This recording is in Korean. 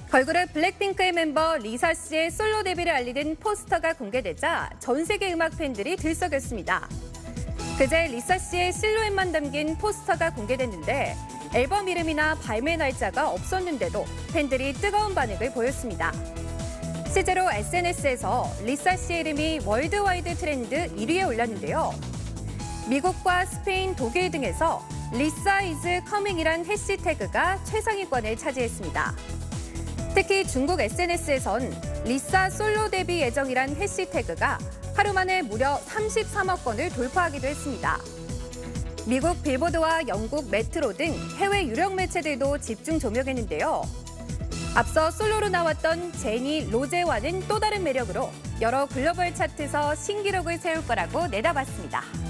걸그룹 블랙핑크의 멤버 리사 씨의 솔로 데뷔를 알리는 포스터가 공개되자 전 세계 음악 팬들이 들썩였습니다. 그제 리사 씨의 실루엣만 담긴 포스터가 공개됐는데 앨범 이름이나 발매 날짜가 없었는데도 팬들이 뜨거운 반응을 보였습니다. 실제로 SNS에서 리사 씨의 이름이 월드와이드 트렌드 1위에 올랐는데요. 미국과 스페인, 독일 등에서 리사 is coming이란 해시태그가 최상위권을 차지했습니다. 특히 중국 SNS에선 리사 솔로 데뷔 예정이란 해시태그가 하루 만에 무려 33억 건을 돌파하기도 했습니다. 미국 빌보드와 영국 메트로 등 해외 유력 매체들도 집중 조명했는데요. 앞서 솔로로 나왔던 제니 로제와는 또 다른 매력으로 여러 글로벌 차트에서 신기록을 세울 거라고 내다봤습니다.